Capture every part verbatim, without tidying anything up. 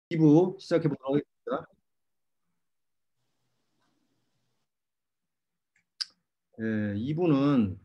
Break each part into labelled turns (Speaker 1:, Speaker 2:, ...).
Speaker 1: 이 부 시작해 보도록 하겠습니다. 예, 이 부는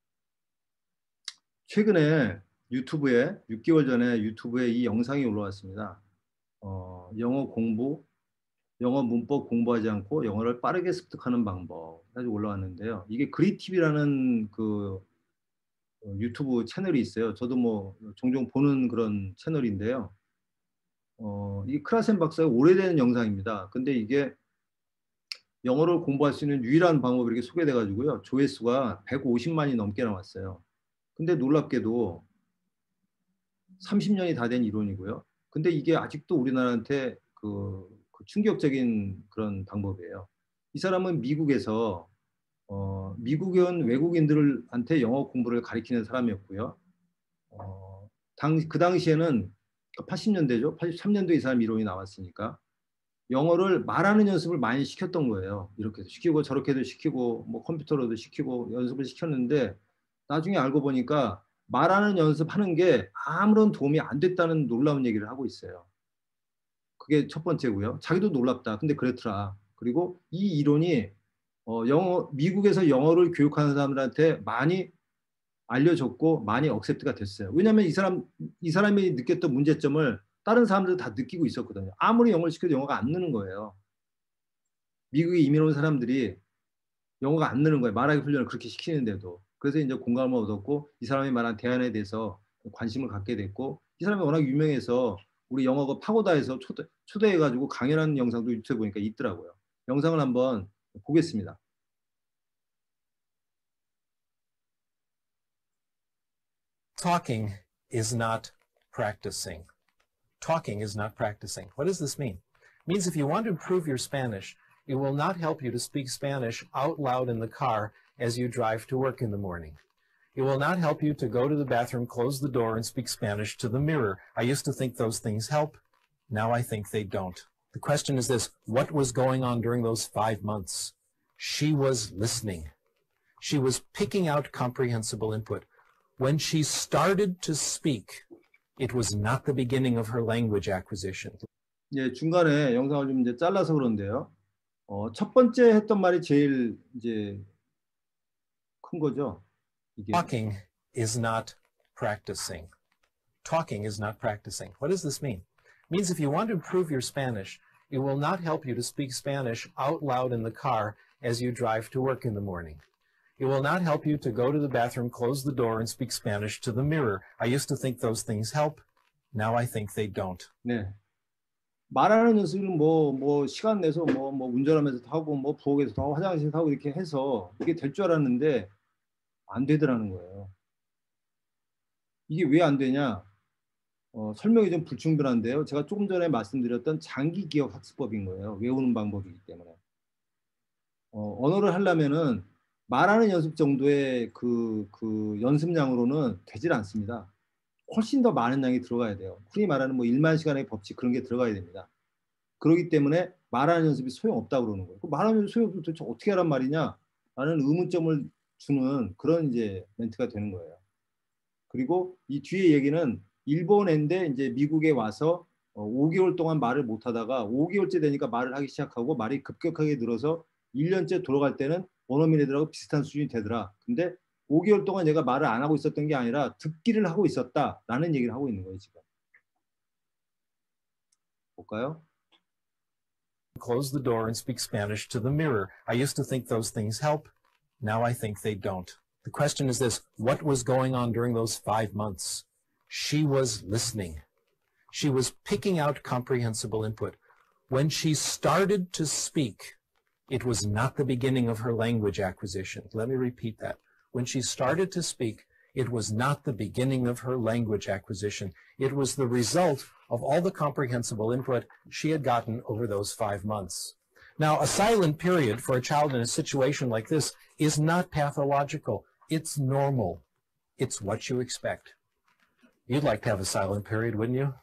Speaker 1: 최근에 유튜브에 육 개월 전에 유튜브에 이 영상이 올라왔습니다. 어, 영어 공부, 영어 문법 공부하지 않고 영어를 빠르게 습득하는 방법 가지고 올라왔는데요. 이게 그리티비라는 그 어, 유튜브 채널이 있어요. 저도 뭐 종종 보는 그런 채널인데요. 어, 이 크라센 박사의 오래된 영상입니다. 근데 이게 영어를 공부할 수 있는 유일한 방법이 이렇게 소개돼 가지고요. 조회수가 백오십만이 넘게 나왔어요. 근데 놀랍게도 삼십 년이 다 된 이론이고요. 근데 이게 아직도 우리나라한테 그, 그 충격적인 그런 방법이에요. 이 사람은 미국에서 어, 미국에 온 외국인들한테 영어 공부를 가리키는 사람이었고요. 어, 당, 그 당시에는 팔십 년대죠. 팔십삼 년도에 이 사람 이론이 나왔으니까 영어를 말하는 연습을 많이 시켰던 거예요. 이렇게도 시키고 저렇게도 시키고 뭐 컴퓨터로도 시키고 연습을 시켰는데 나중에 알고 보니까 말하는 연습하는 게 아무런 도움이 안 됐다는 놀라운 얘기를 하고 있어요. 그게 첫 번째고요. 자기도 놀랍다. 근데 그렇더라. 그리고 이 이론이 어, 영어 미국에서 영어를 교육하는 사람들한테 많이 알려졌고 많이 억셉트가 됐어요. 왜냐하면 이 사람 이 사람이 느꼈던 문제점을 다른 사람들 다 느끼고 있었거든요. 아무리 영어를 시켜도 영어가 안 느는 거예요. 미국에 이민 온 사람들이 영어가 안 느는 거예요. 말하기 훈련을 그렇게 시키는데도. 그래서 이제 공감을 얻었고 이 사람이 말한 대안에 대해서 관심을 갖게 됐고 이 사람이 워낙 유명해서 우리 영어가 파고다에서 초대, 초대해가지고 강연하는 영상도 유튜브에 보니까 있더라고요. 영상을 한번 보겠습니다.
Speaker 2: Talking is not practicing. Talking is not practicing. What does this mean? It means if you want to improve your Spanish, it will not help you to speak Spanish out loud in the car as you drive to work in the morning. It will not help you to go to the bathroom, close the door, and speak Spanish to the mirror. I used to think those things help. Now I think they don't. The question is this: what was going on during those five months? She was listening. She was picking out comprehensible input. When she started to speak, it was not the beginning of her language acquisition.
Speaker 1: 예, 중간에 영상을 좀 이제 잘라서 그런데요. 어, 첫 번째 했던 말이 제일 이제 큰 거죠. 이게.
Speaker 2: Talking is not practicing. Talking is not practicing. What does this mean? It means if you want to improve your Spanish, it will not help you to speak Spanish out loud in the car as you drive to work in the morning. It will not help you to go to the bathroom, close the door, and speak Spanish to the mirror. I used to think those things help. Now I think they don't.
Speaker 1: 네. 말하는 연습은 뭐, 뭐, 시간 내서 뭐, 뭐, 운전하면서 하고, 뭐, 부엌에서 하고, 화장실에서 하고, 이렇게 해서 이게 될 줄 알았는데, 안 되더라는 거예요. 이게 왜 안 되냐? 어, 설명이 좀 불충분한데요. 제가 조금 전에 말씀드렸던 장기 기억 학습법인 거예요. 외우는 방법이기 때문에. 어, 언어를 하려면은 말하는 연습 정도의 그, 그 연습량으로는 되질 않습니다. 훨씬 더 많은 양이 들어가야 돼요. 흔히 말하는 뭐 일만 시간의 법칙 그런 게 들어가야 됩니다. 그렇기 때문에 말하는 연습이 소용없다고 그러는 거예요. 말하는 연습이 소용없으면 도대체 어떻게 하란 말이냐? 라는 의문점을 주는 그런 이제 멘트가 되는 거예요. 그리고 이 뒤에 얘기는 일본인데 이제 미국에 와서 오 개월 동안 말을 못 하다가 오 개월째 되니까 말을 하기 시작하고 말이 급격하게 늘어서 일 년째 돌아갈 때는 원어민 애들하고 비슷한 수준이 되더라. 근데 오 개월 동안 얘가 말을 안 하고 있었던 게 아니라 듣기를 하고 있었다라는 얘기를 하고 있는 거예요, 지금. 볼까요?
Speaker 2: Close the door and speak Spanish to the mirror. I used to think those things help. Now I think they don't. The question is this: what was going on during those five months? She was listening. She was picking out comprehensible input. When she started to speak, it was not the beginning of her language acquisition. Let me repeat that. When she started to speak, it was not the beginning of her language acquisition. It was the result of all the comprehensible input she had gotten over those five months. Now, a silent period for a child in a situation like this is not pathological. It's normal. It's what you expect. You'd like to have a silent period, wouldn't you?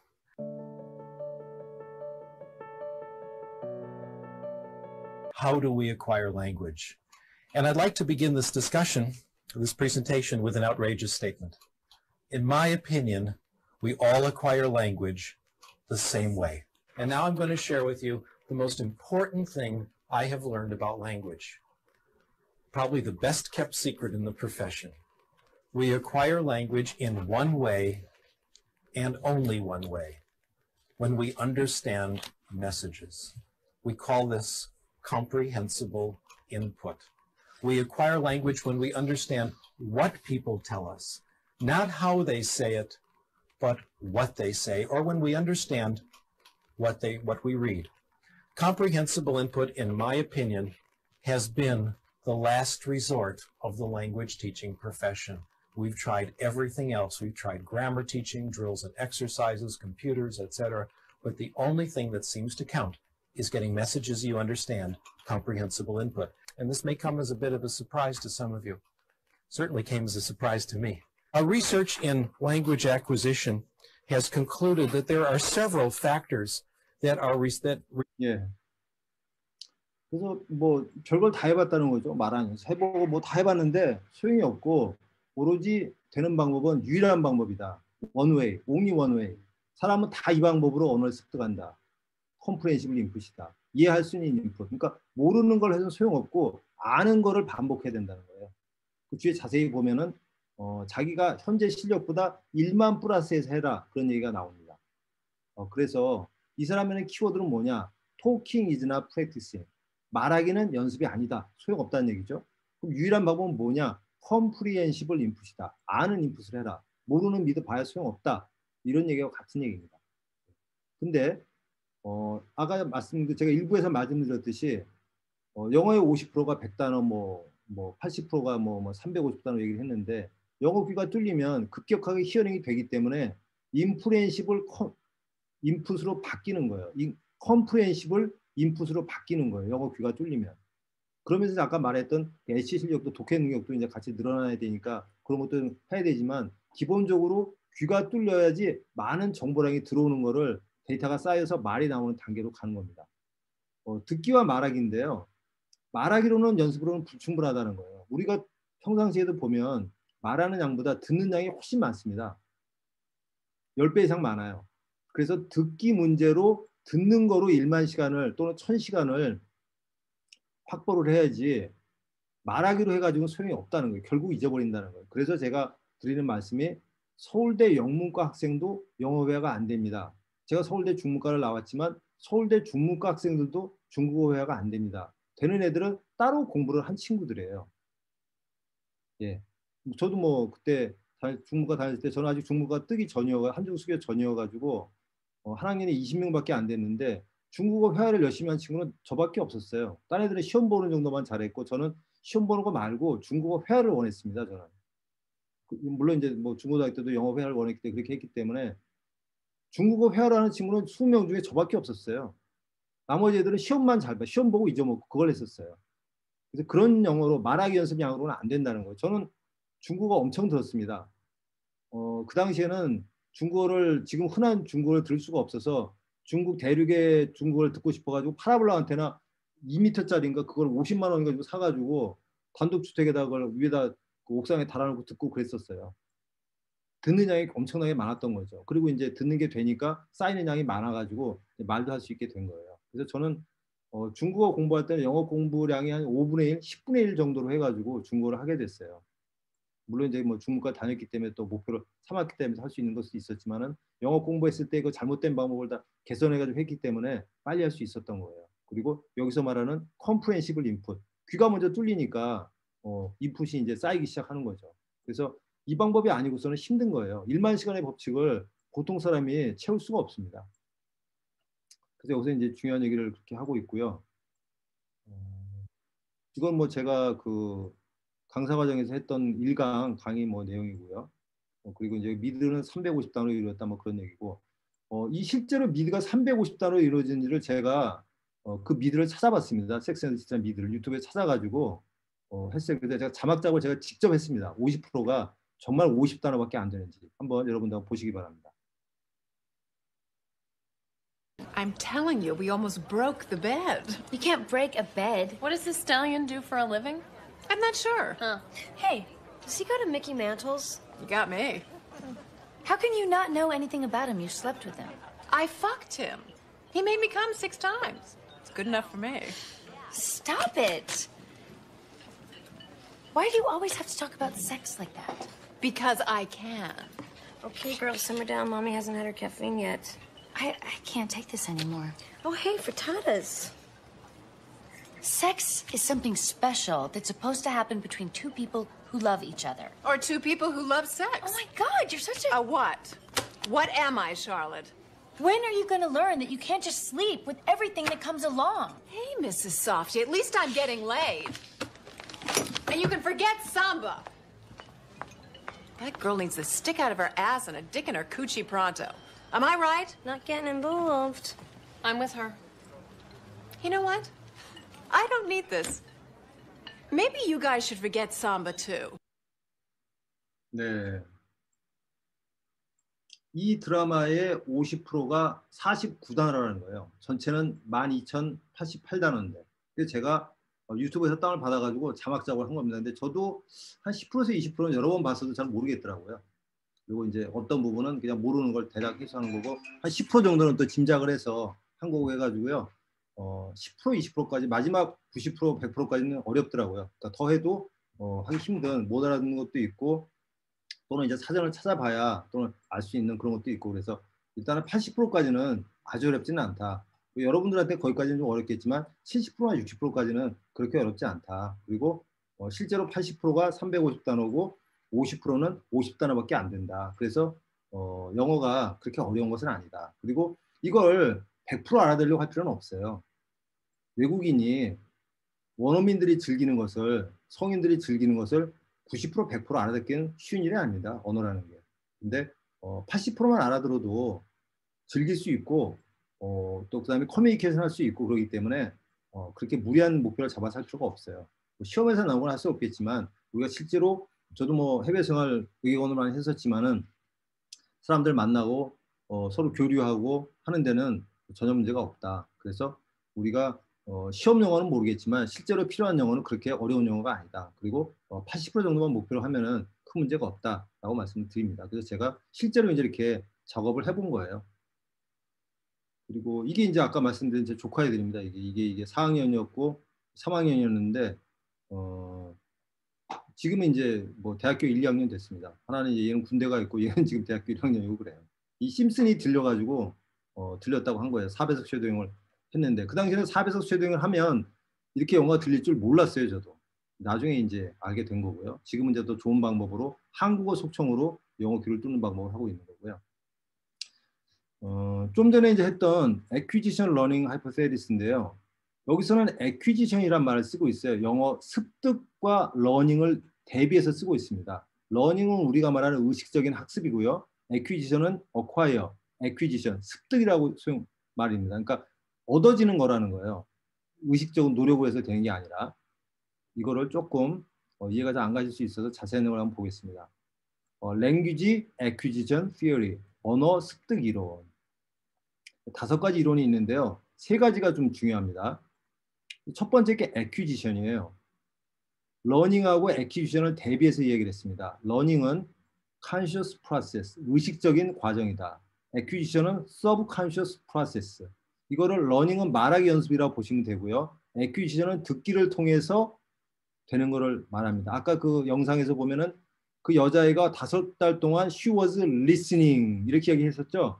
Speaker 2: How do we acquire language? And I'd like to begin this discussion, this presentation, with an outrageous statement. In my opinion, we all acquire language the same way. And now I'm going to share with you the most important thing I have learned about language. Probably the best kept secret in the profession. We acquire language in one way and only one way, when we understand messages. We call this comprehensible input. We acquire language when we understand what people tell us, not how they say it, but what they say, or when we understand what they what we read. Comprehensible input, in my opinion, has been the last resort of the language teaching profession. We've tried everything else. We've tried grammar teaching, drills and exercises, computers, et cetera. But the only thing that seems to count is getting messages you understand, comprehensible input. And this may come as a bit of a surprise to some of you. Certainly came as a surprise to me. Our research in language acquisition has concluded that there are several factors that are that.
Speaker 1: 예. 그래서 뭐 별걸 다 해봤다는 거죠. 말하면서 해보고 뭐 다 해봤는데 소용이 없고 오로지 되는 방법은 유일한 방법이다. 원웨이, only one way. 사람은 다 이 방법으로 언어를 습득한다. 컴프레hen시블 인풋이다. 이해할 수 있는 인풋. 그러니까 모르는 걸 해서는 소용없고 아는 거를 반복해야 된다는 거예요. 그 뒤에 자세히 보면은 어, 자기가 현재 실력보다 일만 플러스해서 해라. 그런 얘기가 나옵니다. 어, 그래서 이 사람의 키워드는 뭐냐? Talking is not practicing. 말하기는 연습이 아니다. 소용없다는 얘기죠. 그럼 유일한 방법은 뭐냐? comprehensible input이다. 아는 인풋을 해라. 모르는 믿어봐야 소용없다. 이런 얘기와 같은 얘기입니다. 근데 어, 아까 말씀 제가 일부에서 말씀드렸듯이 어, 영어의 오십 퍼센트가 백 단어, 뭐, 뭐 팔십 퍼센트가 뭐, 뭐 삼백오십 단어 얘기를 했는데 영어 귀가 뚫리면 급격하게 히어링이 되기 때문에 인프레hen시블 인풋으로 바뀌는 거예요. 컴프레hen시블 인풋으로 바뀌는 거예요. 영어 귀가 뚫리면. 그러면서 아까 말했던 에이치 실력도 독해 능력도 이제 같이 늘어나야 되니까 그런 것도 해야 되지만 기본적으로 귀가 뚫려야지 많은 정보량이 들어오는 거를 데이터가 쌓여서 말이 나오는 단계로 가는 겁니다. 어, 듣기와 말하기인데요. 말하기로는 연습으로는 불충분하다는 거예요. 우리가 평상시에도 보면 말하는 양보다 듣는 양이 훨씬 많습니다. 십 배 이상 많아요. 그래서 듣기 문제로 듣는 거로 일만 시간을 또는 천 시간을 확보를 해야지 말하기로 해가지고 소용이 없다는 거예요. 결국 잊어버린다는 거예요. 그래서 제가 드리는 말씀이 서울대 영문과 학생도 영어 회화가 안 됩니다. 제가 서울대 중문과를 나왔지만 서울대 중문과 학생들도 중국어 회화가 안 됩니다. 되는 애들은 따로 공부를 한 친구들이에요. 예, 저도 뭐 그때 중문과 다닐 때 저는 아직 중문과 뜨기 전이어가 한중 수교 전이어가지고 어, 한 학년에 이십 명밖에 안 됐는데 중국어 회화를 열심히 한 친구는 저밖에 없었어요. 딴 애들은 시험 보는 정도만 잘했고 저는 시험 보는 거 말고 중국어 회화를 원했습니다. 저는 물론 이제 뭐 중고등학교 때도 영어 회화를 원했기 때문에 그렇게 했기 때문에 중국어 회화를 하는 친구는 이십 명 중에 저밖에 없었어요. 나머지 애들은 시험만 잘 봐. 시험 보고 잊어먹고 그걸 했었어요. 그래서 그런 영어로 말하기 연습 양으로는 안 된다는 거예요. 저는 중국어 엄청 들었습니다. 어, 그 당시에는 중국어를 지금 흔한 중국어를 들을 수가 없어서 중국 대륙의 중국어를 듣고 싶어가지고 파라볼라 안테나 이 미터짜리인가 그걸 오십만 원인가 주고 사가지고 단독주택에다 그걸 위에다 그 옥상에 달아놓고 듣고 그랬었어요. 듣는 양이 엄청나게 많았던 거죠. 그리고 이제 듣는 게 되니까 쌓이는 양이 많아가지고 말도 할 수 있게 된 거예요. 그래서 저는 어, 중국어 공부할 때는 영어 공부량이 한 오분의 일, 십분의 일 정도로 해가지고 중국어를 하게 됐어요. 물론 이제 뭐 중문과 다녔기 때문에 또 목표를 삼았기 때문에 할 수 있는 것도 있었지만은 영어 공부했을 때 그 잘못된 방법을 다 개선해가지고 했기 때문에 빨리 할 수 있었던 거예요. 그리고 여기서 말하는 컴프레hen시블 인풋, 귀가 먼저 뚫리니까 어, 인풋이 이제 쌓이기 시작하는 거죠. 그래서 이 방법이 아니고서는 힘든 거예요. 일만 시간의 법칙을 보통 사람이 채울 수가 없습니다. 그래서 여기서 이제 중요한 얘기를 그렇게 하고 있고요. 이건 뭐 제가 그 강사 과정에서 했던 일 강 강의 뭐 내용이고요. 어, 그리고 이제 미드는 삼백오십 단어로 이루어졌다 뭐 그런 얘기고 어, 이 실제로 미드가 삼백오십 단어로 이루어진지를 제가 어, 그 미드를 찾아봤습니다. 섹스 앤드 시스템 미드를 유튜브에 찾아가지고 어, 했어요. 그래서 제가 자막 작업을 제가 직접 했습니다. 오십 퍼센트가 정말 오십 단어밖에 안 되는지 한번 여러분들 한번 보시기 바랍니다.
Speaker 3: I'm telling you, we almost broke the bed.
Speaker 4: You can't break a bed.
Speaker 3: What does this stallion do for a living? I'm not sure.
Speaker 4: Huh. Hey, does he go to Mickey Mantle's?
Speaker 3: You got me.
Speaker 4: How can you not know anything about him? You slept with him.
Speaker 3: I fucked him. He made me come six times. It's good enough for me.
Speaker 4: Stop it. Why do you always have to talk about sex like that?
Speaker 3: Because I can.
Speaker 4: Okay, girls, simmer down. Mommy hasn't had her caffeine yet.
Speaker 5: I, I can't take this anymore.
Speaker 4: Oh, hey, frittatas.
Speaker 5: Sex is something special that's supposed to happen between two people who love each other.
Speaker 3: Or two people who love sex.
Speaker 4: Oh, my God, you're such a...
Speaker 3: A what? What am I, Charlotte?
Speaker 5: When are you going to learn that you can't just sleep with everything that comes along?
Speaker 3: Hey, Missus Softy, at least I'm getting laid. And you can forget Samba. That girl needs the stick out of her ass and a dick in her coochie pronto. Am I right?
Speaker 4: Not getting involved.
Speaker 3: I'm with her. You know what? I don't need this. Maybe you guys should forget Samba too.
Speaker 1: 네. 이 드라마의 오십 퍼센트가 사십구 단어라는 거예요. 전체는 만 이천팔십팔 단어인데. 그래서 제가 유튜브에서 다운을 받아가지고 자막 작업을 한 겁니다. 근데 저도 한 십 퍼센트에서 이십 퍼센트 여러 번 봤어도 잘 모르겠더라고요. 그리고 이제 어떤 부분은 그냥 모르는 걸 대략 해석하는 거고, 한 십 퍼센트 정도는 또 짐작을 해서 한 거고 해가지고요. 어, 십 퍼센트, 이십 퍼센트까지, 마지막 구십 퍼센트, 백 퍼센트까지는 어렵더라고요. 그러니까 더 해도 어, 하기 힘든, 못 알아듣는 것도 있고, 또는 이제 사전을 찾아봐야 또는 알 수 있는 그런 것도 있고, 그래서 일단은 팔십 퍼센트까지는 아주 어렵지는 않다. 여러분들한테 거기까지는 좀 어렵겠지만 칠십 퍼센트나 육십 퍼센트까지는 그렇게 어렵지 않다. 그리고 어, 실제로 팔십 퍼센트가 삼백오십 단어고 오십 퍼센트는 오십 단어밖에 안 된다. 그래서 어, 영어가 그렇게 어려운 것은 아니다. 그리고 이걸 백 퍼센트 알아들으려고 할 필요는 없어요. 외국인이 원어민들이 즐기는 것을, 성인들이 즐기는 것을 구십 퍼센트, 백 퍼센트 알아듣기는 쉬운 일이 아닙니다. 언어라는 게. 근데 어, 팔십 퍼센트만 알아들어도 즐길 수 있고 어, 또 그다음에 커뮤니케이션 할 수 있고 그러기 때문에 어, 그렇게 무리한 목표를 잡아서 할 필요가 없어요. 뭐 시험에서 나오거나 할 수 없겠지만 우리가 실제로 저도 뭐 해외 생활 외국어를 많이 했었지만은 사람들 만나고 어, 서로 교류하고 하는 데는 전혀 문제가 없다. 그래서 우리가 어, 시험 영어는 모르겠지만 실제로 필요한 영어는 그렇게 어려운 영어가 아니다. 그리고 어, 팔십 퍼센트 정도만 목표로 하면은 큰 문제가 없다라고 말씀드립니다. 그래서 제가 실제로 이제 이렇게 작업을 해본 거예요. 그리고 이게 이제 아까 말씀드린 제 조카 애들입니다. 이게 이게 이게 사 학년이었고 삼 학년이었는데 어, 지금은 이제 뭐 대학교 일, 이 학년 됐습니다. 하나는 이제 얘는 군대가 있고 얘는 지금 대학교 일 학년이고 그래요. 이 심슨이 들려가지고 어, 들렸다고 한 거예요. 사 배속 쉐도잉을 했는데 그 당시에는 사 배속 쉐도잉을 하면 이렇게 영어가 들릴 줄 몰랐어요. 저도. 나중에 이제 알게 된 거고요. 지금은 이제 더 좋은 방법으로 한국어 속청으로 영어 귀를 뚫는 방법을 하고 있는 거고요. 어, 좀 전에 이제 했던 Acquisition Learning Hypothesis인데요. 여기서는 Acquisition이란 말을 쓰고 있어요. 영어 습득과 learning을 대비해서 쓰고 있습니다. learning은 우리가 말하는 의식적인 학습이고요. Acquisition은 acquire, acquisition, 습득이라고 소용 말입니다. 그러니까 얻어지는 거라는 거예요. 의식적인 노력을 해서 되는 게 아니라. 이거를 조금 어, 이해가 잘 안 가실 수 있어서 자세한 내용을 한번 보겠습니다. 어, Language Acquisition Theory, 언어 습득 이론. 다섯 가지 이론이 있는데요. 세 가지가 좀 중요합니다. 첫 번째 게 Acquisition이에요. Learning하고 Acquisition을 대비해서 얘기를 했습니다. Learning은 Conscious Process, 의식적인 과정이다. Acquisition은 Subconscious Process. 이거를 Learning은 말하기 연습이라고 보시면 되고요. Acquisition은 듣기를 통해서 되는 거를 말합니다. 아까 그 영상에서 보면은 그 여자애가 다섯 달 동안 she was listening 이렇게 얘기했었죠.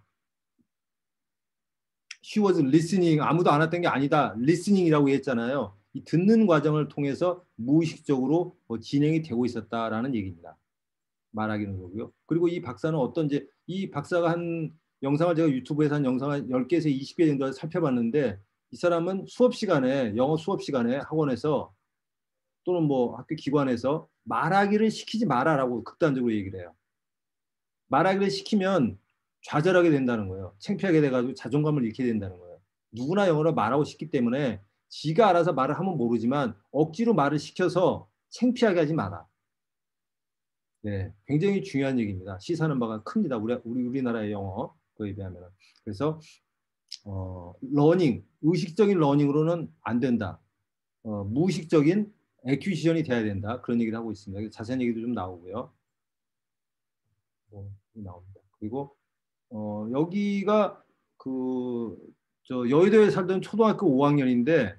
Speaker 1: she was listening 아무도 안 했던 게 아니다. listening이라고 했잖아요. 이 듣는 과정을 통해서 무의식적으로 뭐 진행이 되고 있었다라는 얘기입니다. 말하기는 거고요. 그리고 이 박사는 어떤 이제 이 박사가 한 영상을 제가 유튜브에서 한 영상을 열 개에서 이십 개 정도 살펴봤는데 이 사람은 수업 시간에 영어 수업 시간에 학원에서 또는 뭐 학교 기관에서 말하기를 시키지 마라라고 극단적으로 얘기를 해요. 말하기를 시키면 좌절하게 된다는 거예요. 창피하게 돼가지고 자존감을 잃게 된다는 거예요. 누구나 영어를 말하고 싶기 때문에 지가 알아서 말을 하면 모르지만 억지로 말을 시켜서 창피하게 하지 마라. 네, 굉장히 중요한 얘기입니다. 시사하는 바가 큽니다. 우리, 우리 우리나라의 영어 그에 비하면. 그래서 어, 러닝, 의식적인 러닝으로는 안 된다. 어, 무의식적인 액퀴지션이 돼야 된다. 그런 얘기를 하고 있습니다. 자세한 얘기도 좀 나오고요. 뭐, 나옵니다. 그리고 어, 여기가 그 저 여의도에 살던 초등학교 오 학년인데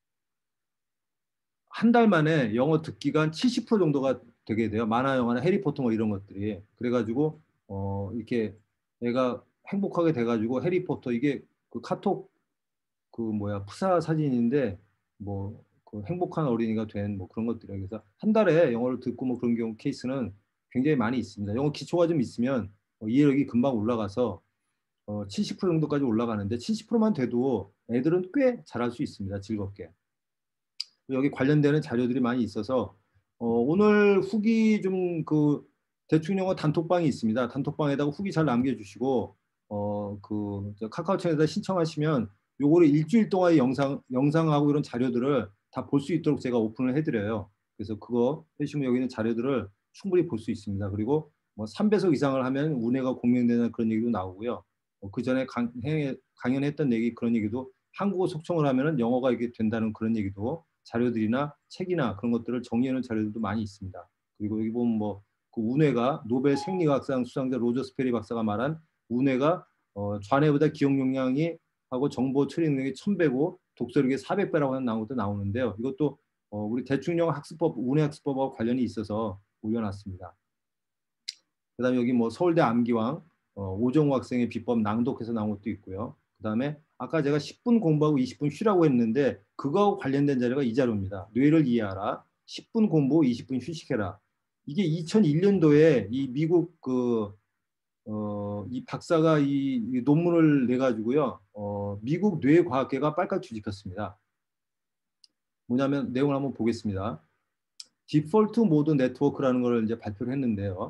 Speaker 1: 한 달 만에 영어 듣기가 한 칠십 퍼센트 정도가 되게 돼요. 만화 영화나 해리포터 뭐 이런 것들이. 그래가지고 어 이렇게 애가 행복하게 돼가지고 해리포터 이게 그 카톡 그 뭐야 푸사 사진인데 뭐 그 행복한 어린이가 된 뭐 그런 것들이에요. 그래서 한 달에 영어를 듣고 뭐 그런 경우 케이스는 굉장히 많이 있습니다. 영어 기초가 좀 있으면 어, 이해력이 금방 올라가서 어, 칠십 퍼센트 정도까지 올라가는데 칠십 퍼센트만 돼도 애들은 꽤 잘할 수 있습니다. 즐겁게. 여기 관련되는 자료들이 많이 있어서 어, 오늘 후기 좀 그 대충 영어 단톡방이 있습니다. 단톡방에다가 후기 잘 남겨주시고 어, 그 카카오톡에다 신청하시면 요거를 일주일 동안의 영상 영상하고 이런 자료들을 다 볼 수 있도록 제가 오픈을 해드려요. 그래서 그거 해주시면 여기 있는 자료들을 충분히 볼 수 있습니다. 그리고 뭐 삼 배속 이상을 하면 운해가 공명되는 그런 얘기도 나오고요. 어, 그 전에 강, 강연했던 얘기 그런 얘기도 한국어 속청을 하면은 영어가 이게 된다는 그런 얘기도 자료들이나 책이나 그런 것들을 정리하는 자료들도 많이 있습니다. 그리고 여기 보면 뭐 그 운해가 노벨 생리학상 수상자 로저 스페리 박사가 말한 운해가 어, 좌뇌보다 기억 용량이 하고 정보 처리 능력이 천 배고 독서력이 사백 배라고 하는 나온 것도 나오는데요. 이것도 어, 우리 대충령 학습법, 운해 학습법하고 관련이 있어서 올려놨습니다. 그다음에 여기 뭐 서울대 암기왕 어, 오정우 학생의 비법 낭독해서 나온 것도 있고요. 그다음에 아까 제가 십 분 공부하고 이십 분 쉬라고 했는데 그거하고 관련된 자료가 이 자료입니다. 뇌를 이해하라. 십 분 공부, 이십 분 휴식해라. 이게 이천일 년도에 이 미국 그 어, 이 박사가 이, 이 논문을 내 가지고요. 어, 미국 뇌과학계가 빨갛게 뒤집혔습니다. 뭐냐면 내용을 한번 보겠습니다. 디폴트 모드 네트워크라는 걸 이제 발표를 했는데요.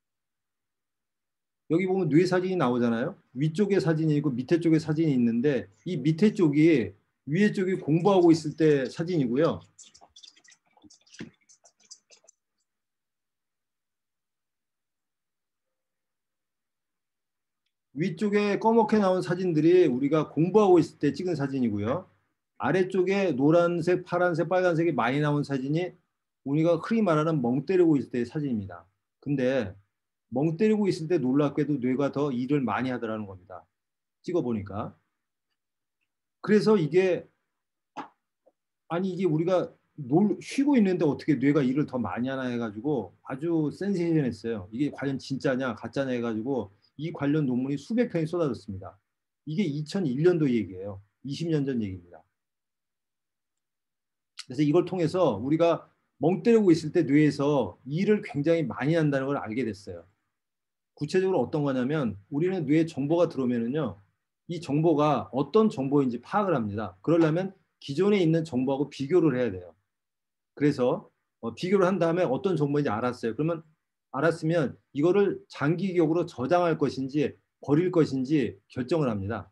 Speaker 1: 여기 보면 뇌 사진이 나오잖아요. 위쪽에 사진이 있고 밑에 쪽에 사진이 있는데 이 밑에 쪽이 위에 쪽이 공부하고 있을 때 사진이고요. 위쪽에 검게 나온 사진들이 우리가 공부하고 있을 때 찍은 사진이고요. 아래쪽에 노란색, 파란색, 빨간색이 많이 나온 사진이 우리가 흔히 말하는 멍 때리고 있을 때의 사진입니다. 근데 멍 때리고 있을 때 놀랍게도 뇌가 더 일을 많이 하더라는 겁니다. 찍어보니까. 그래서 이게 아니 이게 우리가 놀, 쉬고 있는데 어떻게 뇌가 일을 더 많이 하나 해가지고 아주 센세이션했어요. 이게 과연 진짜냐 가짜냐 해가지고 이 관련 논문이 수백 편이 쏟아졌습니다. 이게 이천일 년도 얘기예요. 이십 년 전 얘기입니다. 그래서 이걸 통해서 우리가 멍 때리고 있을 때 뇌에서 일을 굉장히 많이 한다는 걸 알게 됐어요. 구체적으로 어떤 거냐면 우리는 뇌에 정보가 들어오면은요. 이 정보가 어떤 정보인지 파악을 합니다. 그러려면 기존에 있는 정보하고 비교를 해야 돼요. 그래서 어, 비교를 한 다음에 어떤 정보인지 알았어요. 그러면 알았으면 이거를 장기 기억으로 저장할 것인지 버릴 것인지 결정을 합니다.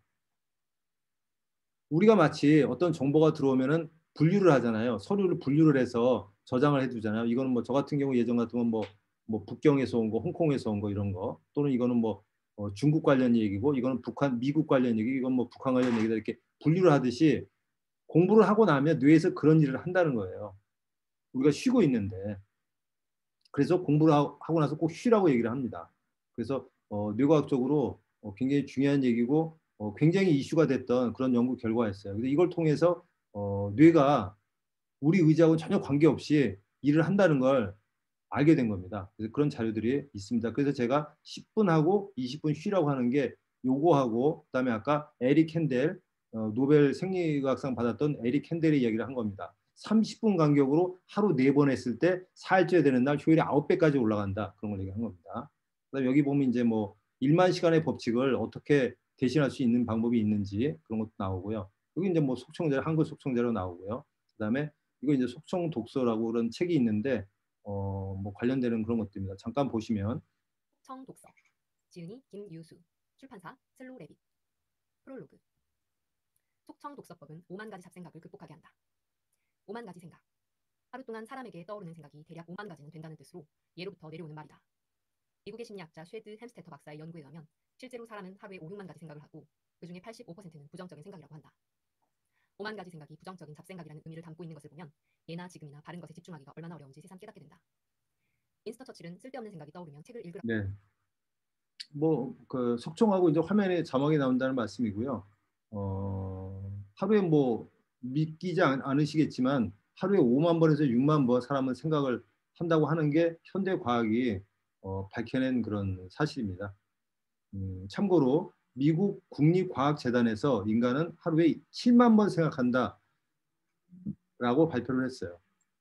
Speaker 1: 우리가 마치 어떤 정보가 들어오면은 분류를 하잖아요. 서류를 분류를 해서 저장을 해두잖아요. 이거는 뭐 저 같은 경우 예전 같으면 뭐, 뭐 북경에서 온 거, 홍콩에서 온 거 이런 거 또는 이거는 뭐 어, 중국 관련 얘기고 이거는 북한, 미국 관련 얘기, 이건 뭐 북한 관련 얘기다 이렇게 분류를 하듯이 공부를 하고 나면 뇌에서 그런 일을 한다는 거예요. 우리가 쉬고 있는데 그래서 공부를 하고 나서 꼭 쉬라고 얘기를 합니다. 그래서 어, 뇌과학적으로 어, 굉장히 중요한 얘기고 어, 굉장히 이슈가 됐던 그런 연구 결과였어요. 그래서 이걸 통해서 어, 뇌가 우리 의지하고 전혀 관계없이 일을 한다는 걸 알게 된 겁니다. 그래서 그런 자료들이 있습니다. 그래서 제가 십 분 하고 이십 분 쉬라고 하는 게 요거하고 그다음에 아까 에릭 캔델 어, 노벨 생리학상 받았던 에릭 캔델의 얘기를 한 겁니다. 삼십 분 간격으로 하루 네 번 했을 때 사 일째 되는 날 효율이 아홉 배까지 올라간다. 그런 걸 얘기한 겁니다. 그다음에 여기 보면 이제 뭐 일만 시간의 법칙을 어떻게 대신할 수 있는 방법이 있는지 그런 것도 나오고요. 여기 이제 뭐 속청자료, 한글 속청자료 나오고요. 그다음에 이거 이제 속청 독서라고 그런 책이 있는데 어, 뭐 관련되는 그런 것들입니다. 잠깐 보시면
Speaker 6: 청독서 지은이 김유수 출판사 슬로우래빗 프롤로그 속청독서법은 오만 가지 잡생각을 극복하게 한다. 오만 가지 생각 하루 동안 사람에게 떠오르는 생각이 대략 오만 가지는 된다는 뜻으로 예로부터 내려오는 말이다. 미국의 심리학자 쉐드 햄스테터 박사의 연구에 의하면 실제로 사람은 하루에 오백만 가지 생각을 하고 그중에 팔십오 퍼센트는 부정적인 생각이라고 한다. 오만 가지 생각이 부정적인 잡생각이라는 의미를 담고 있는 것을 보면 예나 지금이나 바른 것에 집중하기가 얼마나 어려운지 새삼 깨닫게 된다. 인스턴 처칠은 쓸데없는 생각이 떠오르면 책을 읽으라.
Speaker 1: 네. 뭐 그 속청하고 이제 화면에 자막이 나온다는 말씀이고요. 어, 하루에 뭐 믿기지 않, 않으시겠지만 하루에 오만 번에서 육만 번 사람은 생각을 한다고 하는 게 현대 과학이 어, 밝혀낸 그런 사실입니다. 음, 참고로 미국 국립과학재단에서 인간은 하루에 칠만 번 생각한다라고 발표를 했어요.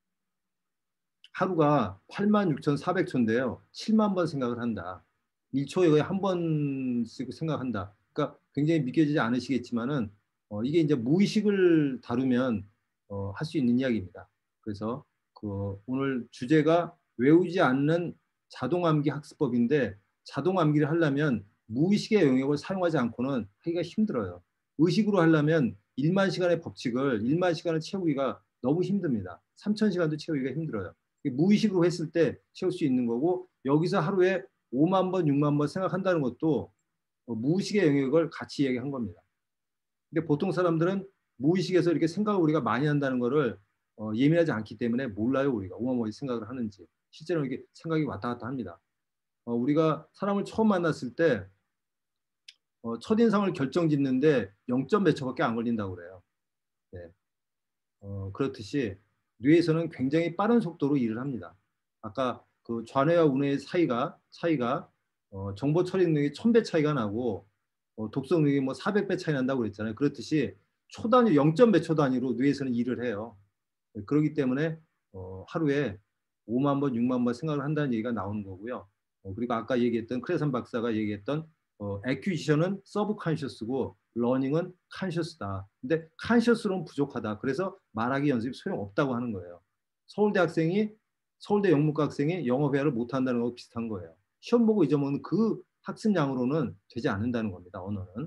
Speaker 1: 하루가 팔만 육천사백 초인데요. 칠만 번 생각을 한다. 일 초에 거의 한 번씩 생각한다. 그러니까 굉장히 믿겨지지 않으시겠지만은 어, 이게 이제 무의식을 다루면 어, 할 수 있는 이야기입니다. 그래서 그 오늘 주제가 외우지 않는 자동암기 학습법인데 자동암기를 하려면 무의식의 영역을 사용하지 않고는 하기가 힘들어요. 의식으로 하려면 일만 시간의 법칙을 일만 시간을 채우기가 너무 힘듭니다. 삼천 시간도 채우기가 힘들어요. 무의식으로 했을 때 채울 수 있는 거고 여기서 하루에 오만 번, 육만 번 생각한다는 것도 무의식의 영역을 같이 얘기한 겁니다. 근데 보통 사람들은 무의식에서 이렇게 생각을 우리가 많이 한다는 거를 어, 예민하지 않기 때문에 몰라요. 우리가 어마어마하게 생각을 하는지. 실제로 이렇게 생각이 왔다 갔다 합니다. 어, 우리가 사람을 처음 만났을 때 어, 첫인상을 결정짓는데 영 점 몇 초밖에 안 걸린다고 그래요. 네. 어, 그렇듯이 뇌에서는 굉장히 빠른 속도로 일을 합니다. 아까 그 좌뇌와 우뇌의 사이가 차이가 어, 정보 처리 능력이 천 배 차이가 나고 어, 독서 능력이 뭐 사백 배 차이 난다고 그랬잖아요. 그렇듯이 초 단위 영 점 몇 초 단위로 뇌에서는 일을 해요. 네, 그렇기 때문에 어, 하루에 오만 번, 육만 번 생각을 한다는 얘기가 나오는 거고요. 어, 그리고 아까 얘기했던 크레산 박사가 얘기했던 어, 액퀴지션은 서브컨셔스고 러닝은 컨셔스다. 근데 컨셔스로는 부족하다. 그래서 말하기 연습이 소용없다고 하는 거예요. 서울대 학생이 서울대 영문과 학생이 영어 회화를 못한다는 거하고 비슷한 거예요. 시험 보고 잊어먹는 그 학습량으로는 되지 않는다는 겁니다. 언어는.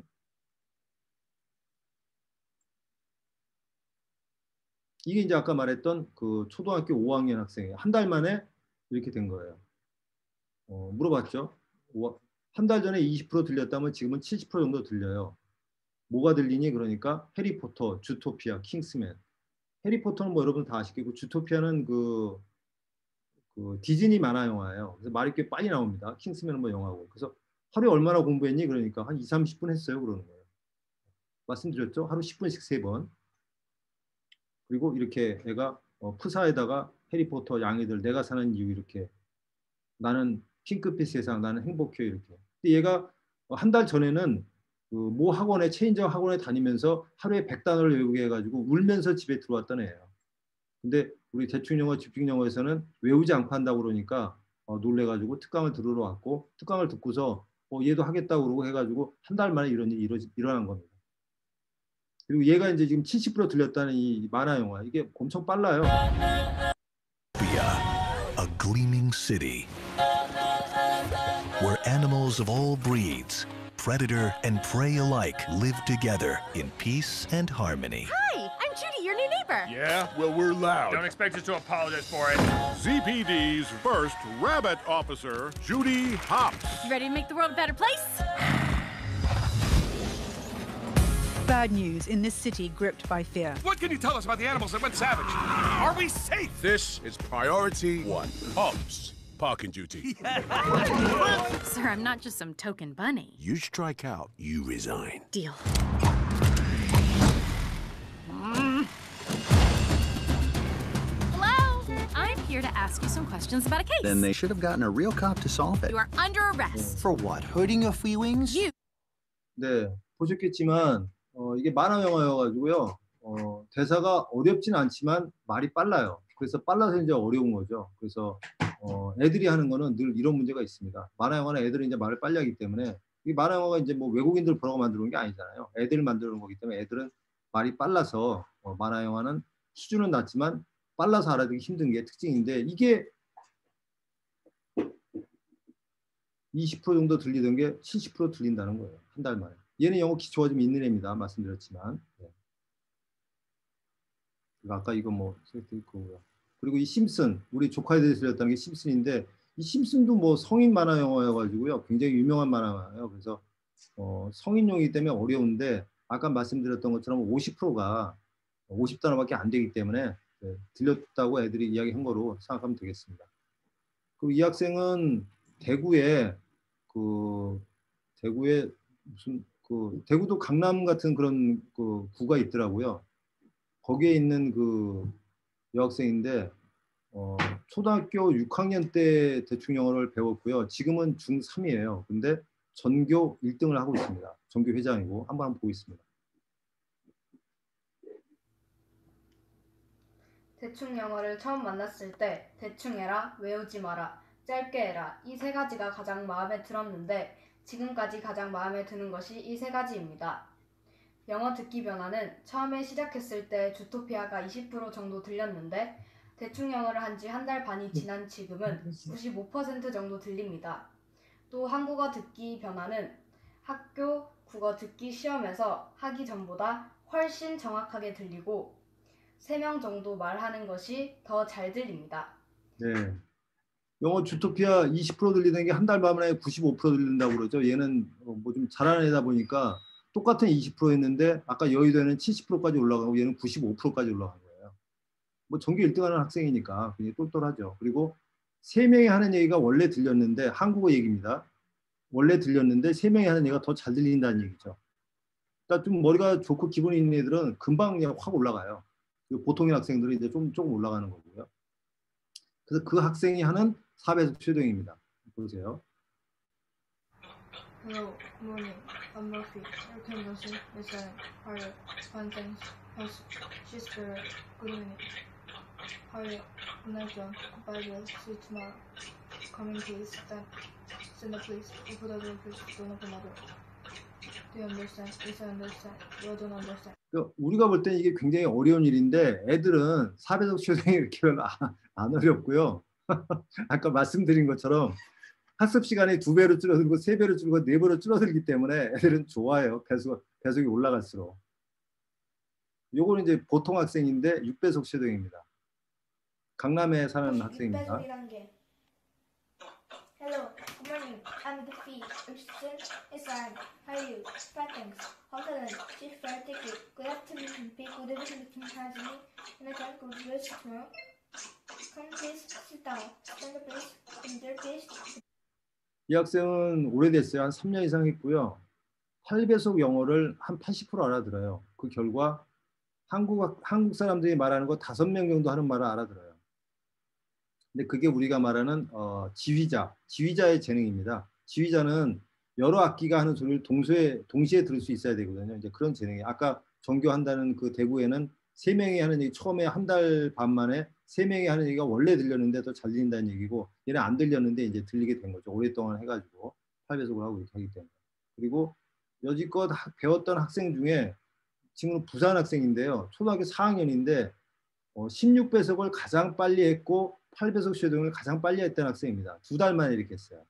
Speaker 1: 이게 이제 아까 말했던 그 초등학교 오 학년 학생이 한 달 만에 이렇게 된 거예요. 어, 물어봤죠. 한 달 전에 이십 퍼센트 들렸다면 지금은 칠십 퍼센트 정도 들려요. 뭐가 들리니? 그러니까 해리포터, 주토피아, 킹스맨. 해리포터는 뭐 여러분 다 아시겠고 주토피아는 그, 그 디즈니 만화 영화예요. 그래서 말이 꽤 빨리 나옵니다. 킹스맨은 뭐 영화고. 그래서 하루에 얼마나 공부했니? 그러니까 한 이삼십 분 했어요. 그러는 거예요. 말씀드렸죠? 하루 십 분씩 세 번. 그리고 이렇게 애가 어, 프사에다가 해리포터 양이들 내가 사는 이유 이렇게 나는 핑크빛 세상 나는 행복해 이렇게. 근데 얘가 한 달 전에는 그 모 학원에 체인저 학원에 다니면서 하루에 백 단어를 외우게 해가지고 울면서 집에 들어왔던 애예요. 근데 우리 대충영어 집중영어에서는 외우지 않고 한다고 그러니까 어, 놀래가지고 특강을 들으러 왔고 특강을 듣고서 어, 얘도 하겠다고 그러고 해가지고 한 달 만에 이런 일이 일어, 일어난 겁니다. 그리고 얘가 이제 지금 칠십 퍼센트 들렸다는 이 만화 영화 이게 엄청 빨라요.
Speaker 7: A gleaming city where animals of all breeds, predator and prey alike, live together in peace and harmony.
Speaker 8: Hi, I'm Judy, your new neighbor.
Speaker 9: Yeah? Well, we're loud.
Speaker 10: Don't expect us to apologize for it.
Speaker 9: Z P D's first rabbit officer, Judy Hopps.
Speaker 8: You ready to make the world a better place?
Speaker 11: Bad news in this city gripped by fear.
Speaker 10: What can you tell us about the animals that went savage? Are we safe?
Speaker 9: This is priority one. Hopps. Parking duty.
Speaker 8: Sir, I'm not just some token bunny.
Speaker 7: You strike out, you resign.
Speaker 8: Deal. Hello? I'm here to ask you some questions about a case.
Speaker 12: Then they should have gotten a real cop to solve it.
Speaker 8: You are under arrest.
Speaker 12: For what? Hurting your feelings?
Speaker 8: You.
Speaker 1: 네, 보셨겠지만 어, 이게 만화 영화여가지고요. 어, 대사가 어렵진 않지만 말이 빨라요. 그래서 빨라서 이제 어려운 거죠. 그래서 어, 애들이 하는 거는 늘 이런 문제가 있습니다. 만화 영화는 애들이 이제 말을 빨리 하기 때문에 이 만화 영화가 이제 뭐 외국인들 보라고 만드는 게 아니잖아요. 애들 만드는 거기 때문에 애들은 말이 빨라서 어, 만화 영화는 수준은 낮지만 빨라서 알아듣기 힘든 게 특징인데 이게 이십 퍼센트 정도 들리던 게 칠십 퍼센트 들린다는 거예요. 한 달 만에. 얘는 영어 기초가 좀 있는 애입니다. 말씀드렸지만. 네. 아까 이거 뭐 있고요. 그리고 이 심슨, 우리 조카에 대해서 들렸다는 게 심슨인데 이 심슨도 뭐 성인 만화 영화여가지고요. 굉장히 유명한 만화예요. 그래서 어, 성인용이기 때문에 어려운데 아까 말씀드렸던 것처럼 오십 퍼센트가 오십 단어밖에 안 되기 때문에 네, 들렸다고 애들이 이야기한 거로 생각하면 되겠습니다. 그리고 이 학생은 대구에 그 대구에 무슨 그 대구도 강남 같은 그런 그 구가 있더라고요. 거기에 있는 그 여학생인데 어, 초등학교 육 학년 때 대충 영어를 배웠고요. 지금은 중삼이에요. 근데 전교 일 등을 하고 있습니다. 전교 회장이고 한번 한번 보겠습니다.
Speaker 13: 대충 영어를 처음 만났을 때 대충 해라, 외우지 마라, 짧게 해라 이 세 가지가 가장 마음에 들었는데 지금까지 가장 마음에 드는 것이 이 세 가지입니다. 영어 듣기 변화는 처음에 시작했을 때 주토피아가 이십 퍼센트 정도 들렸는데 대충 영어를 한 지 한 달 반이 지난 지금은 구십오 퍼센트 정도 들립니다. 또 한국어 듣기 변화는 학교 국어 듣기 시험에서 하기 전보다 훨씬 정확하게 들리고 세 명 정도 말하는 것이 더 잘 들립니다.
Speaker 1: 네. 영어 주토피아 이십 퍼센트 들리는 게 한 달 만에 구십오 퍼센트 들린다고 그러죠. 얘는 뭐 좀 잘하는 애다 보니까 똑같은 이십 퍼센트였는데 아까 여의도에는 칠십 퍼센트까지 올라가고 얘는 구십오 퍼센트까지 올라간 거예요. 뭐 전교 일 등 하는 학생이니까 굉장히 똘똘하죠. 그리고 세 명이 하는 얘기가 원래 들렸는데 한국어 얘기입니다. 원래 들렸는데 세 명이 하는 얘기가 더 잘 들린다는 얘기죠. 그러니까 좀 머리가 좋고 기분이 있는 애들은 금방 그냥 확 올라가요. 보통의 학생들은 이제 좀 조금 올라가는 거고요. 그래서 그 학생이 하는 사 배속 쉐도잉입니다. 보세요.
Speaker 13: Hello, good morning. I'm Murphy. I can listen, listen, hurry, fun things, house, sister, good evening. Hurry, night one, goodbye, girl, see you tomorrow. Coming please, stand, stand up please, open the door please, don't open the door. Do you understand? Yes, I understand. You don't understand.
Speaker 1: 우리가 볼 때는 이게 굉장히 어려운 일인데 애들은 사 배속 쉐도잉이 이렇게 안, 안 어렵고요. 아까 말씀드린 것처럼 학습 시간이 두 배로 줄어들고 세 배로 줄고 네 배로 줄어들기 때문에 애들은 좋아해요. 배속, 배속이 올라갈수록. 요거는 이제 보통 학생인데 육 배속 쉐도잉입니다. 강남에 사는 학생입니다.
Speaker 14: Hello, good morning. I'm the fee. Interested? Yes, I'm. How are you? Fine, thanks. Hotel, chief fare ticket. Good afternoon. Big good evening. Can you me? And I can't go to rest tomorrow. Come please, sit down. Stand up please. In there please.
Speaker 1: 이 학생은 오래됐어요. 한 삼 년 이상 했고요. 팔 배속 영어를 한 팔십 퍼센트 알아들어요. 그 결과 한국, 한국 사람들이 말하는 거 다섯 명 정도 하는 말을 알아들어요. 근데 그게 우리가 말하는 어, 지휘자, 지휘자의 재능입니다. 지휘자는 여러 악기가 하는 소리를 동시에, 동시에 들을 수 있어야 되거든요. 이제 그런 재능이. 아까 전교한다는 그 대구에는 세 명이 하는 얘기, 처음에 한 달 반 만에 세 명이 하는 얘기가 원래 들렸는데 더 잘 들린다는 얘기고, 얘는 안 들렸는데 이제 들리게 된 거죠. 오랫동안 해가지고 팔 배속을 하고 이렇게 하기 때문에. 그리고 여지껏 배웠던 학생 중에 지금 부산 학생인데요. 초등학교 사 학년인데 어, 십육 배속을 가장 빨리 했고 팔 배속 쉐도잉을 가장 빨리 했던 학생입니다. 두 달 만에 이렇게 했어요.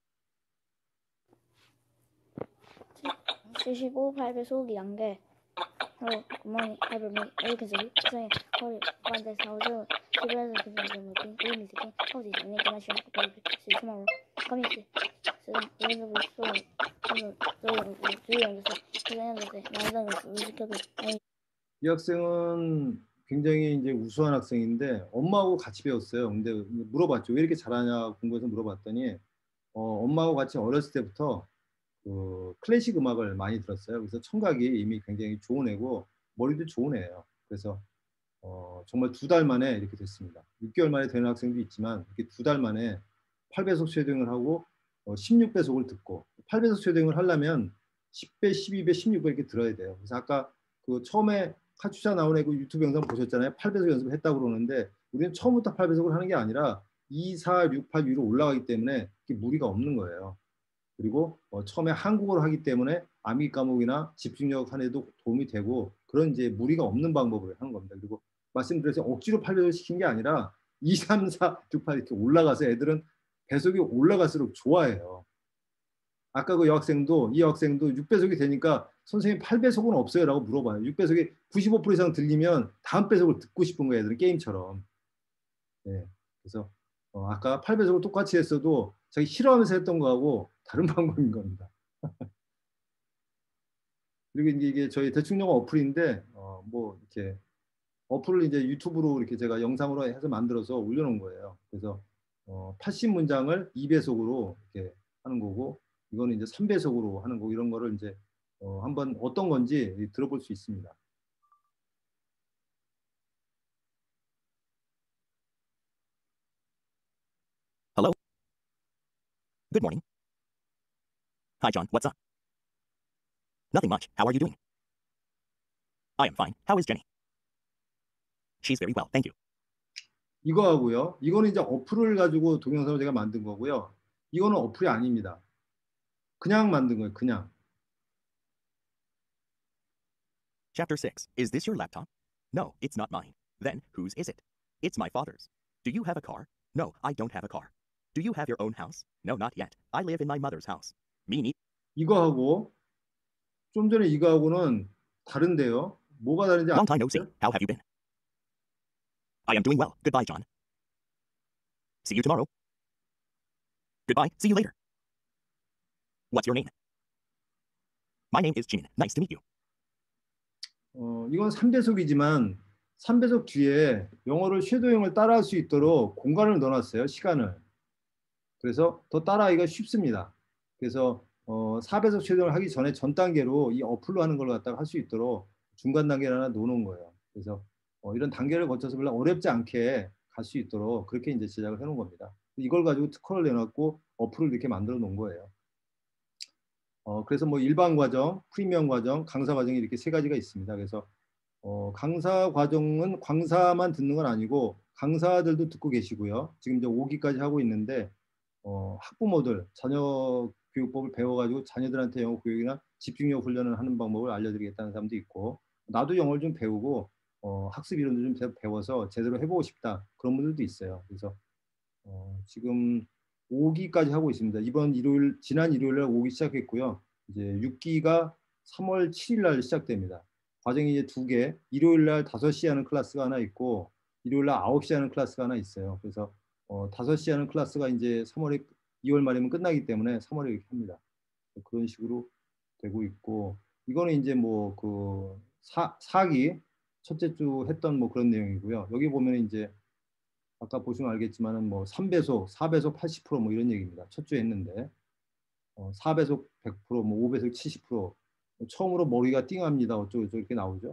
Speaker 15: 칠십오, 팔 배속이 한 개. Hello, good morning, everybody. 이렇게 저기 세상에 허리 반대 사오죠. 집에서 그냥 좀 게임이 되게 어디 있니? 그만 쉬어. 바로 tomorrow. Come here. So, we're going to go. 오늘 저기 주의 앉아서 그냥 앉아서 나가서 음식하고.
Speaker 1: 이 학생은 굉장히 이제 우수한 학생인데 엄마하고 같이 배웠어요. 근데 물어봤죠. 왜 이렇게 잘하냐 공부해서 물어봤더니 어, 엄마하고 같이 어렸을 때부터 그 클래식 음악을 많이 들었어요. 그래서 청각이 이미 굉장히 좋은 애고 머리도 좋은 애예요. 그래서 어, 정말 두 달 만에 이렇게 됐습니다. 육 개월 만에 되는 학생도 있지만 이렇게 두 달 만에 팔 배속 쉐도잉을 하고 어, 십육 배속을 듣고 팔 배속 쉐도잉을 하려면 십 배, 십이 배, 십육 배 이렇게 들어야 돼요. 그래서 아까 그 처음에 카츄샤 나오는 그 유튜브 영상 보셨잖아요. 팔 배속 연습을 했다고 그러는데 우리는 처음부터 팔 배속을 하는 게 아니라 이, 사, 육, 팔 위로 올라가기 때문에 무리가 없는 거예요. 그리고 어, 처음에 한국어로 하기 때문에 암기 과목이나 집중력 하는데도 도움이 되고 그런 이제 무리가 없는 방법을 하는 겁니다. 그리고 말씀드려서 억지로 팔 배속을 시킨 게 아니라 이, 삼, 사, 육, 팔 이렇게 올라가서 애들은 배속이 올라갈수록 좋아해요. 아까 그 여학생도 이 여학생도 육 배속이 되니까 선생님 팔 배속은 없어요? 라고 물어봐요. 육 배속이 구십오 퍼센트 이상 들리면 다음 배속을 듣고 싶은 거예요. 애들은 게임처럼. 네. 그래서 어, 아까 팔 배속을 똑같이 했어도 자기 싫어하면서 했던 거하고 다른 방법인 겁니다. 그리고 이제 이게 저희 대충 영어 어플인데 어, 뭐 이렇게 어플을 이제 유튜브로 이렇게 제가 영상으로 해서 만들어서 올려놓은 거예요. 그래서 어, 팔십 문장을 이 배속으로 이렇게 하는 거고 이거는 이제 삼 배속으로 하는 거 이런 거를 이제 어, 한번 어떤 건지 들어볼 수 있습니다.
Speaker 16: Hello? Good morning. Hi, John. What's up? Nothing much. How are you doing? I am fine. How is Jenny? She's very well, thank you.
Speaker 1: 이거 하고요. 이거는 이제 어플을 가지고 동영상을 제가 만든 거고요. 이거는 어플이 아닙니다. 그냥 만든 거예요. 그냥.
Speaker 16: Chapter six. Is this your laptop? No, it's not mine. Then, whose is it? It's my father's. Do you have a car? No, I don't have a car. Do you have your own house? No, not yet. I live in my mother's house. Me neither.
Speaker 1: 이거 하고 좀 전에 이거 하고는 다른데요. 뭐가 다른지
Speaker 16: Long time no see. How have you been? I am doing well. Goodbye, John. See you tomorrow. Goodbye. See you later. What's your name? My name is Jin. Nice to meet you.
Speaker 1: 어, 이건 삼 배속이지만 삼 배속 뒤에 영어를 쉐도잉을 따라할 수 있도록 공간을 넣어놨어요. 시간을. 그래서 더 따라하기가 쉽습니다. 그래서 어, 사 배속 쉐도잉을 하기 전에 전 단계로 이 어플로 하는 걸 갖다가 할 수 있도록 중간 단계를 하나 놓는 거예요. 그래서 어, 이런 단계를 거쳐서 별로 어렵지 않게 갈 수 있도록 그렇게 이제 제작을 해놓은 겁니다. 이걸 가지고 특허를 내놨고 어플을 이렇게 만들어 놓은 거예요. 어, 그래서 뭐 일반 과정, 프리미엄 과정, 강사 과정이 이렇게 세 가지가 있습니다. 그래서 어, 강사 과정은 강사만 듣는 건 아니고 강사들도 듣고 계시고요. 지금 이제 오 기까지 하고 있는데 어, 학부모들 자녀 교육법을 배워가지고 자녀들한테 영어 교육이나 집중력 훈련을 하는 방법을 알려드리겠다는 사람도 있고 나도 영어를 좀 배우고 어, 학습 이론도 좀 배워서 제대로 해보고 싶다 그런 분들도 있어요. 그래서 어, 지금 오 기까지 하고 있습니다. 이번 일요일 지난 일요일날 오 기 시작했고요. 이제 육 기가 삼월 칠일날 시작됩니다. 과정이 이제 두 개, 일요일날 다섯 시 하는 클래스가 하나 있고 일요일날 아홉 시 하는 클래스가 하나 있어요. 그래서 어, 다섯 시 하는 클래스가 이제 삼월에 이월 말이면 끝나기 때문에 삼월에 이렇게 합니다. 그런 식으로 되고 있고 이거는 이제 뭐 그 사 기 첫째 주 했던 뭐 그런 내용이고요. 여기 보면 이제 아까 보시면 알겠지만은 뭐 삼 배속, 사 배속 팔십 퍼센트 뭐 이런 얘기입니다. 첫 주에 했는데 어, 사 배속 백 퍼센트, 뭐 오 배속 칠십 퍼센트 처음으로 머리가 띵합니다. 어쩌고 저쩌고 이렇게 나오죠.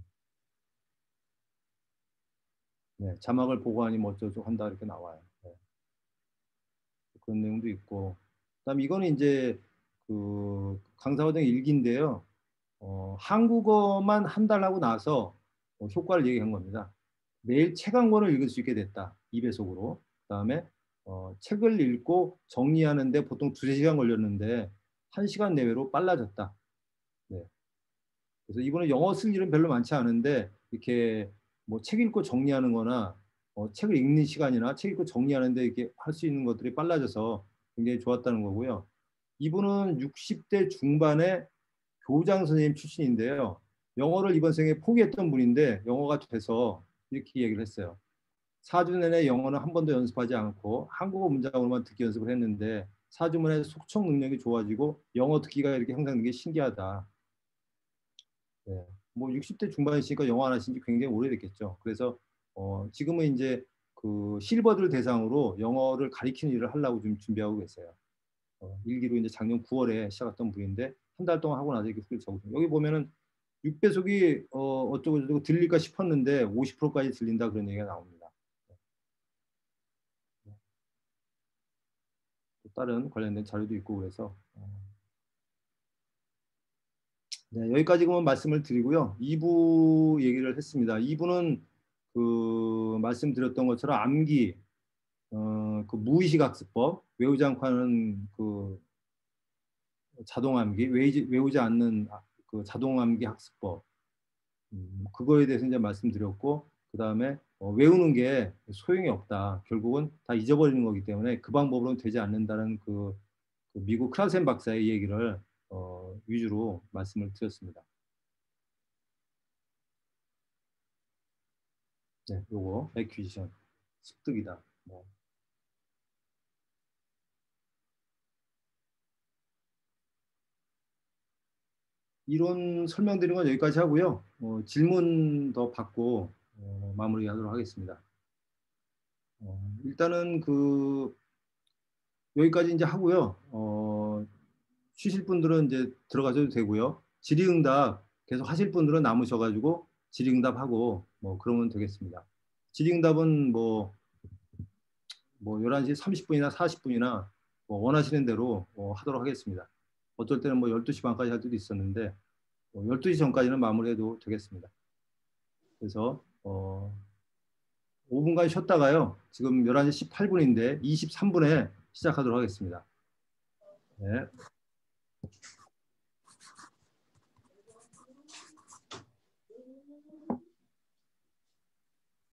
Speaker 1: 네, 자막을 보고 하니 뭐 어쩌고 한다 이렇게 나와요. 네. 그런 내용도 있고 그다음 이거는 이제 그 강사 과정 일 기인데요. 어, 한국어만 한 달 하고 나서 어, 효과를 얘기한 겁니다. 매일 책 한 권을 읽을 수 있게 됐다. 이 배속으로. 그다음에 어, 책을 읽고 정리하는데 보통 두세 시간 걸렸는데 한 시간 내외로 빨라졌다. 네. 그래서 이번에 영어 쓸 일은 별로 많지 않은데 이렇게 뭐 책 읽고 정리하는 거나 어, 책을 읽는 시간이나 책 읽고 정리하는데 이렇게 할 수 있는 것들이 빨라져서 굉장히 좋았다는 거고요. 이분은 육십 대 중반의 교장 선생님 출신인데요. 영어를 이번 생에 포기했던 분인데 영어가 돼서 이렇게 얘기를 했어요. 사 주 내내 영어는 한 번도 연습하지 않고 한국어 문장으로만 듣기 연습을 했는데 사 주 만에 속청 능력이 좋아지고 영어 듣기가 이렇게 향상된 게 신기하다. 네. 뭐 육십 대 중반이시니까 영어 안 하신 지 굉장히 오래됐겠죠. 그래서 어, 지금은 이제 그 실버들 대상으로 영어를 가리키는 일을 하려고 좀 준비하고 계세요. 어, 일기로 이제 작년 구월에 시작했던 분인데 한 달 동안 하고 나서 이렇게 후기를 적으세요. 여기 보면은 육 배속이 어, 어쩌고 저쩌고 들릴까 싶었는데 오십 퍼센트까지 들린다 그런 얘기가 나옵니다. 또 다른 관련된 자료도 있고 그래서 어. 네, 여기까지 그만 말씀을 드리고요. 이 부 얘기를 했습니다. 이 부는 그 말씀드렸던 것처럼 암기, 어, 그 무의식 학습법, 외우지 않고 하는 그 자동 암기, 외우지, 외우지 않는 그 자동 암기 학습법, 음, 그거에 대해서 이제 말씀드렸고, 그 다음에 어, 외우는 게 소용이 없다. 결국은 다 잊어버리는 거기 때문에 그 방법으로는 되지 않는다는 그, 그 미국 크라센 박사의 얘기를 어, 위주로 말씀을 드렸습니다. 네, 요거 액퀴지션 습득이다. 뭐. 이론 설명드린 건 여기까지 하고요. 어, 질문 더 받고 어, 마무리하도록 하겠습니다. 어, 일단은 그 여기까지 이제 하고요. 어, 쉬실 분들은 이제 들어가셔도 되고요. 질의응답 계속 하실 분들은 남으셔가지고 질의응답하고 뭐 그러면 되겠습니다. 질의응답은 뭐, 뭐 열한 시 삼십 분이나 사십 분이나 뭐 원하시는 대로 뭐 하도록 하겠습니다. 어떨 때는 뭐 열두 시 반까지 할 때도 있었는데 뭐 열두 시 전까지는 마무리해도 되겠습니다. 그래서 어, 오 분간 쉬었다가요. 지금 열한 시 십팔 분인데 이십삼 분에 시작하도록 하겠습니다. 네.